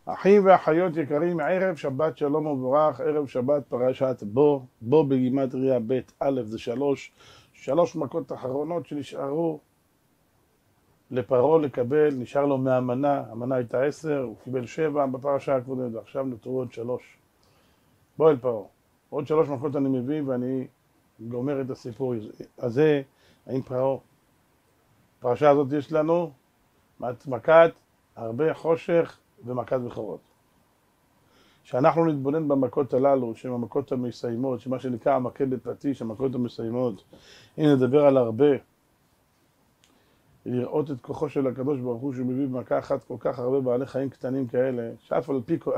אחים ואחיות יקרים, ערב שבת שלום ומבורך, ערב שבת פרשת בו בגימטריה ב' א' זה שלוש מכות אחרונות שנשארו לפרעה לקבל, נשאר לו מהמנה, המנה הייתה 10, הוא קיבל 7 בפרשה הקודמת, ועכשיו נותרו עוד 3. בוא אל פרעה, עוד 3 מכות אני מביא ואני גומר את הסיפור הזה עם פרעה. בפרשה הזאת יש לנו מכת הרבה חושך ומכת בכורות. שאנחנו נתבונן במכות הללו, שהן המכות המסיימות, שמה שנקרא המכה בפטיש, המכות המסיימות, אם נדבר על הרבה, לראות את כוחו של הקדוש ברוך הוא שהוא מביא במכה אחת כל כך הרבה בעלי חיים קטנים כאלה, שאף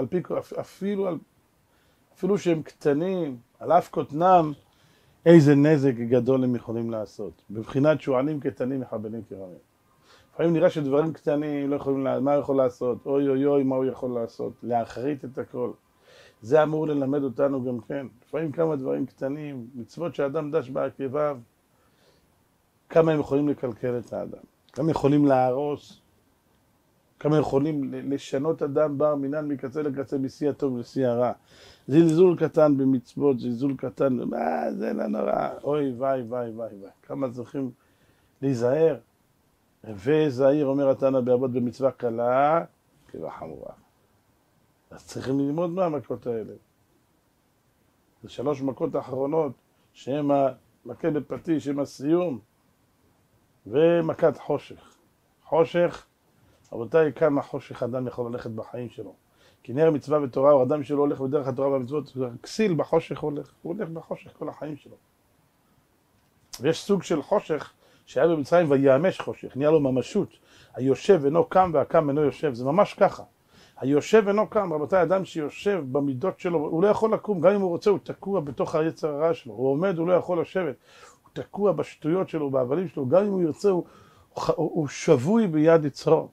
אפילו שהם קטנים, על אף קוטנם, איזה נזק גדול הם יכולים לעשות. בבחינת שועלים קטנים מחבלים כרמים. לפעמים נראה שדברים קטנים לא יכולים, מה הוא יכול לעשות? אוי אוי אוי, מה הוא יכול לעשות? להחריט את הכל. זה אמור ללמד אותנו גם כן. לפעמים כמה דברים קטנים, מצוות שאדם דש בעקביו, כמה הם יכולים לקלקל את האדם. כמה יכולים להרוס, כמה יכולים לשנות אדם בר מינן מקצה לקצה, בשיא הטוב ובשיא הרע. זלזול קטן במצוות, זלזול קטן, מה זה לא נורא, אוי וואי וואי וואי וואי. כמה צריכים להיזהר. וזהיר אומר התנא באבות במצווה קלה כבחמורה. אז צריכים ללמוד מהמכות האלה. זה 3 מכות האחרונות שהן המכה בפטיש, שהן הסיום, ומכת חושך. חושך, רבותיי, כמה חושך אדם יכול ללכת בחיים שלו. כי נר מצווה ותורה, או אדם שלא הולך בדרך התורה והמצוות, כסיל בחושך הוא הולך בחושך כל החיים שלו. ויש סוג של חושך שהיה במצרים ויאמש חושך, נהיה לו ממשות. היושב אינו קם והקם אינו יושב, זה ממש ככה. היושב אינו קם, רבותיי, אדם שיושב במידות שלו, הוא לא יכול לקום, גם אם הוא רוצה, הוא תקוע בתוך היצר הרע שלו. הוא עומד, הוא לא יכול לשבת. הוא תקוע בשטויות שלו, בהבלים שלו, גם אם הוא ירצה, הוא שבוי ביד יצרו.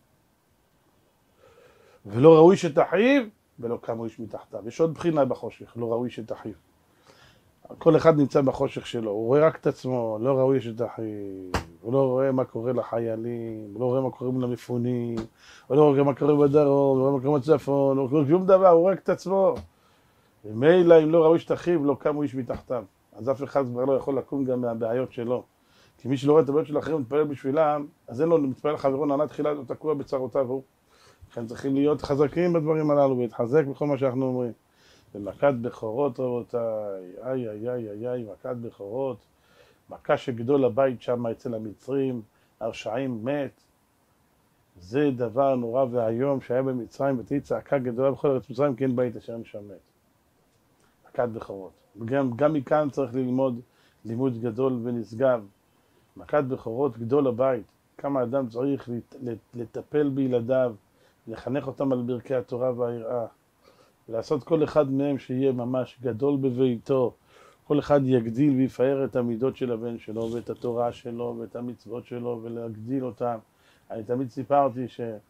ולא ראוי שתחיו, ולא קם איש מתחתיו. יש עוד בחינה בחושך, לא ראוי שתחיו. כל אחד נמצא בחושך שלו, הוא רואה רק את עצמו, לא ראוי שתחיו, הוא לא רואה מה קורה לחיילים, הוא לא רואה מה קורה למפונים, הוא לא רואה מה קורה בדרום, הוא לא רואה מה קורה בצפון, הוא לא רואה שום דבר, הוא רואה את עצמו. ומילא אם לא ראוי שתחיו, לא קם איש מתחתיו. אז אף אחד כבר לא יכול לקום גם מהבעיות שלו. כי מי שלא רואה את הבעיות של האחרים מתפלל בשבילם, אז אין לו מתפלל חברו נענה תחילה, הוא תקוע בצרותיו הוא. לכן צריכים להיות חזקים בדברים הללו, ולהתחזק בכל מה שאנחנו אומרים. ומכת בכורות רבותיי, איי איי איי איי איי, מכת בכורות, מכה שגדול הבית שם אצל המצרים, הרשעים מת. זה דבר נורא והיום שהיה במצרים, ותהי צעקה גדולה בכל ארץ מצרים, כן בית אשר נשם מת. מכת בכורות. גם מכאן צריך ללמוד לימוד גדול ונשגב. מכת בכורות גדול הבית, כמה אדם צריך לטפל בילדיו, לחנך אותם על ברכי התורה והיראה. לעשות כל אחד מהם שיהיה ממש גדול בביתו, כל אחד יגדיל ויפאר את המידות של הבן שלו ואת התורה שלו ואת המצוות שלו ולהגדיל אותם. אני תמיד סיפרתי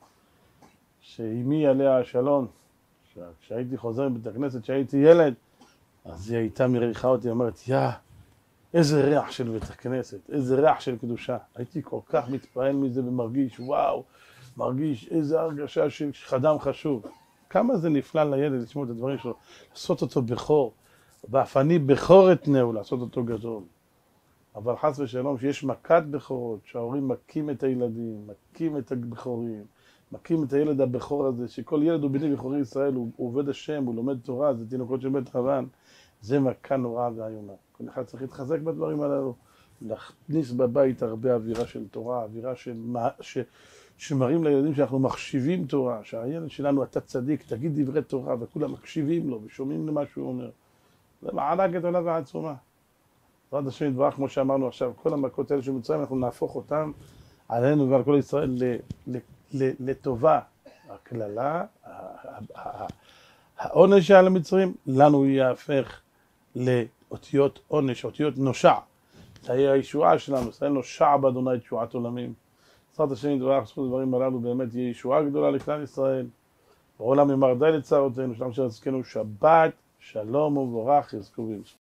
שאימי עליה השלום, כשהייתי חוזר מבית הכנסת, כשהייתי ילד, אז היא הייתה מריחה אותי, אומרת, איזה ריח של בית הכנסת, איזה ריח של קדושה. הייתי כל כך מתפעל מזה ומרגיש, וואו, מרגיש איזה הרגשה של חדם חשוב. כמה זה נפלא לילד לשמוע את הדברים שלו, לעשות אותו בכור, ואף אני בכור אתנהו, לעשות אותו גדול. אבל חס ושלום שיש מכת בכורות, שההורים מכים את הילדים, מכים את הבכורים, מכים את הילד הבכור הזה, שכל ילד הוא בני בכורי ישראל, הוא עובד השם, הוא לומד תורה, זה תינוקות של בית חבן, זה מכה נוראה והיומה. כל אחד צריך להתחזק בדברים הללו, להכניס בבית הרבה אווירה של תורה, אווירה שמראים לילדים שאנחנו מחשיבים תורה, שהילד שלנו אתה צדיק, תגיד דברי תורה, וכולם מקשיבים לו ושומעים למה שהוא אומר. זה מעלה גדולה ועצומה. בעזרת השם יתברך, כמו שאמרנו עכשיו, כל המכות האלה שמצרים, אנחנו נהפוך אותם עלינו ועל כל ישראל לטובה. הכללה, העונש על המצרים, לנו יהפך לאותיות עונש, אותיות נושע. תהיה הישועה שלנו, ישראל נושע באדוני תשועת עולמים. בעזרת השם יתברך, בזכות הדברים הללו באמת יהיה ישועה גדולה לכלל ישראל. בעולם יאמר די לצרותינו, שלום שרצקנו, שבת, שלום וברך, יזכו וימשכו.